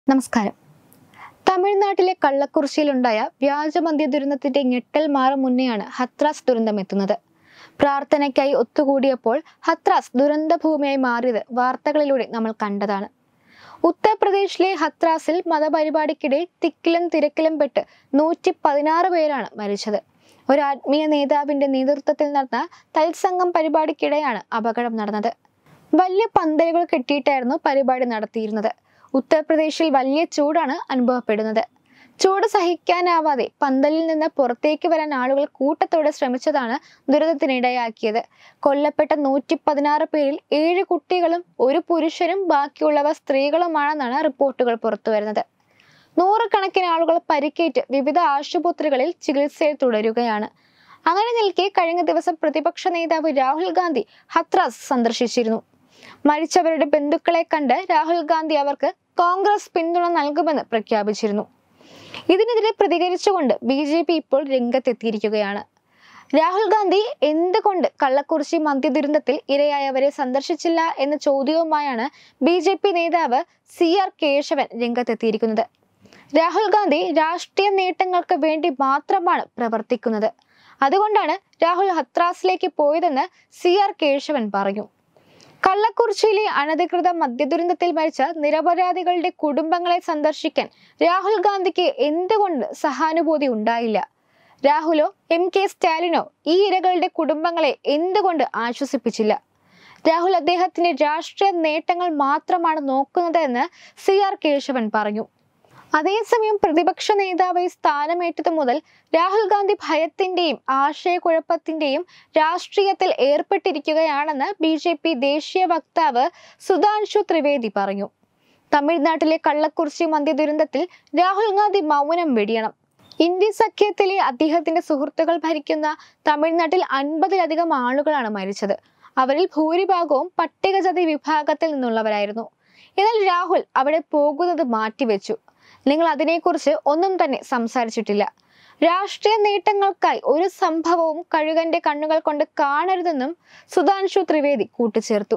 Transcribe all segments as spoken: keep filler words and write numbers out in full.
നമസ്കാരം. തമിഴ്നാട്ടിലെ കള്ളക്കുറിശ്ശിയിലുണ്ടായ വ്യാജമദ്യ ദുരന്തത്തിന്റെ ഞെട്ടൽ മാറും മുന്നെയാണ് ഹത്രാസ് ദുരന്തം എത്തുന്നത്. പ്രാർത്ഥനയ്ക്കായി ഒത്തുകൂടിയപ്പോൾ ഹത്രാസ് ദുരന്തഭൂമിയായി മാറിയത് വാർത്തകളിലൂടെ നമ്മൾ കണ്ടതാണ്. ഉത്തർപ്രദേശിലെ ഹത്രാസിൽ മതപരിപാടിക്കിടെ തിക്കിലും തിരക്കിലും പെട്ട് നൂറ്റി പതിനാറ് പേരാണ് മരിച്ചത്. ഒരു ആത്മീയ നേതാവിന്റെ നേതൃത്വത്തിൽ നടന്ന തത്സംഗം പരിപാടിക്കിടെയാണ് അപകടം നടന്നത്. വലിയ പന്തലുകൾ കെട്ടിയിട്ടായിരുന്നു പരിപാടി നടത്തിയിരുന്നത്. ഉത്തർപ്രദേശിൽ വലിയ ചൂടാണ് അനുഭവപ്പെടുന്നത്. ചൂട് സഹിക്കാനാവാതെ പന്തലിൽ നിന്ന് പുറത്തേക്ക് വരാൻ ആളുകൾ കൂട്ടത്തോടെ ശ്രമിച്ചതാണ് ദുരന്തത്തിനിടയാക്കിയത്. കൊല്ലപ്പെട്ട നൂറ്റി പതിനാറ് പേരിൽ ഏഴ് കുട്ടികളും ഒരു പുരുഷനും ബാക്കിയുള്ളവർ സ്ത്രീകളുമാണെന്നാണ് റിപ്പോർട്ടുകൾ പുറത്തുവരുന്നത്. നൂറുകണക്കിന് ആളുകൾ പരിക്കേറ്റ് വിവിധ ആശുപത്രികളിൽ ചികിത്സയിൽ തുടരുകയാണ്. അങ്ങനെ നിൽക്കെ കഴിഞ്ഞ ദിവസം പ്രതിപക്ഷ നേതാവ് രാഹുൽ ഗാന്ധി ഹത്രാസ് സന്ദർശിച്ചിരുന്നു. മരിച്ചവരുടെ ബന്ധുക്കളെ കണ്ട് രാഹുൽ ഗാന്ധി അവർക്ക് കോൺഗ്രസ് പിന്തുണ നൽകുമെന്ന് പ്രഖ്യാപിച്ചിരുന്നു. ഇതിനെതിരെ പ്രതികരിച്ചുകൊണ്ട് ബി ജെ പി ഇപ്പോൾ രംഗത്തെത്തിയിരിക്കുകയാണ്. രാഹുൽ ഗാന്ധി എന്തുകൊണ്ട് കള്ളക്കുറിശ്ശി മദ്യ ദുരന്തത്തിൽ ഇരയായവരെ സന്ദർശിച്ചില്ല എന്ന ചോദ്യവുമായാണ് ബി ജെ പി നേതാവ് സി ആർ കേശവൻ രംഗത്തെത്തിയിരിക്കുന്നത്. രാഹുൽ ഗാന്ധി രാഷ്ട്രീയ നേട്ടങ്ങൾക്ക് വേണ്ടി മാത്രമാണ് പ്രവർത്തിക്കുന്നത്. അതുകൊണ്ടാണ് രാഹുൽ ഹത്രാസിലേക്ക് പോയതെന്ന് സി ആർ കേശവൻ പറഞ്ഞു. കള്ളക്കുറിശ്ശിയിലെ അനധികൃത മദ്യദുരന്തത്തിൽ മരിച്ച നിരപരാധികളുടെ കുടുംബങ്ങളെ സന്ദർശിക്കാൻ രാഹുൽ ഗാന്ധിക്ക് എന്തുകൊണ്ട് സഹാനുഭൂതി ഉണ്ടായില്ല? രാഹുലോ എം കെ സ്റ്റാലിനോ ഈ ഇരകളുടെ കുടുംബങ്ങളെ എന്തുകൊണ്ട് ആശ്വസിപ്പിച്ചില്ല? രാഹുൽ അദ്ദേഹത്തിന്റെ രാഷ്ട്രീയ നേട്ടങ്ങൾ മാത്രമാണ് നോക്കുന്നത് എന്ന് സി ആർ കേശവൻ പറഞ്ഞു. അതേസമയം പ്രതിപക്ഷ നേതാവായി സ്ഥാനമേറ്റതു മുതൽ രാഹുൽ ഗാന്ധി ഭയത്തിന്റെയും ആശയക്കുഴപ്പത്തിന്റെയും രാഷ്ട്രീയത്തിൽ ഏർപ്പെട്ടിരിക്കുകയാണെന്ന് ബി ജെ പി ദേശീയ വക്താവ് സുധാൻഷു ത്രിവേദി പറഞ്ഞു. തമിഴ്നാട്ടിലെ കള്ളക്കുറിശ്ശി മദ്യ ദുരന്തത്തിൽ രാഹുൽ ഗാന്ധി മൗനം വെടിയണം. ഇന്ത്യ സഖ്യത്തിലെ അദ്ദേഹത്തിന്റെ സുഹൃത്തുക്കൾ ഭരിക്കുന്ന തമിഴ്നാട്ടിൽ അൻപതിലധികം ആളുകളാണ് മരിച്ചത്. അവരിൽ ഭൂരിഭാഗവും പട്ടികജാതി വിഭാഗത്തിൽ നിന്നുള്ളവരായിരുന്നു. എന്നാൽ രാഹുൽ അവിടെ പോകുന്നത് മാറ്റിവെച്ചു. നിങ്ങൾ അതിനെക്കുറിച്ച് ഒന്നും തന്നെ സംസാരിച്ചിട്ടില്ല. രാഷ്ട്രീയ നേട്ടങ്ങൾക്കായി ഒരു സംഭവവും കഴുകന്റെ കണ്ണുകൾ കൊണ്ട് കാണരുതെന്നും സുധാൻഷു ത്രിവേദി കൂട്ടിച്ചേർത്തു.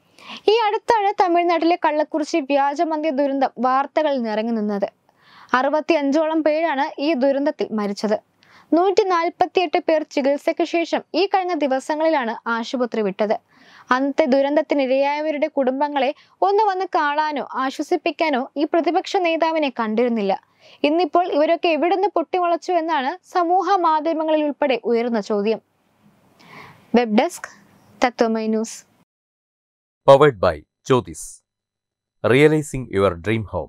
ഈ അടുത്താണ് തമിഴ്നാട്ടിലെ കള്ളക്കുറിശ്ശി വ്യാജമദ്യ ദുരന്തം വാർത്തകളിൽ നിറങ്ങി നിന്നത്. അറുപത്തി അഞ്ചോളം പേരാണ് ഈ ദുരന്തത്തിൽ മരിച്ചത്. നൂറ്റി നാൽപ്പത്തിയെട്ട് പേർ ചികിത്സയ്ക്ക് ശേഷം ഈ കഴിഞ്ഞ ദിവസങ്ങളിലാണ് ആശുപത്രി വിട്ടത്. അന്നത്തെ ദുരന്തത്തിനിരയായവരുടെ കുടുംബങ്ങളെ ഒന്ന് വന്ന് കാണാനോ ആശ്വസിപ്പിക്കാനോ ഈ പ്രതിപക്ഷ നേതാവിനെ കണ്ടിരുന്നില്ല. ഇന്നിപ്പോൾ ഇവരൊക്കെ എവിടുന്ന് പൊട്ടിമുളച്ചു എന്നാണ് സമൂഹ മാധ്യമങ്ങളിൽ ഉൾപ്പെടെ ഉയർന്ന ചോദ്യം. Web desk Tatwamayi news. Powered by Jyothis. Realizing your dream home.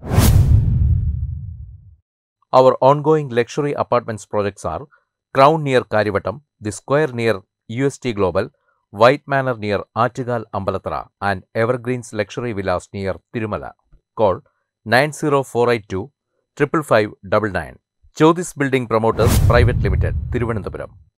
Our ongoing luxury apartments projects are Crown near Karivattam, The Square near U S T Global, White Manor near Attigal Ambalathara, and Evergreens Luxury Villas near Tirumala. Call nine zero four eight two five five five nine nine. Jyothis Building Promoters Private Limited, Thiruvananthapuram.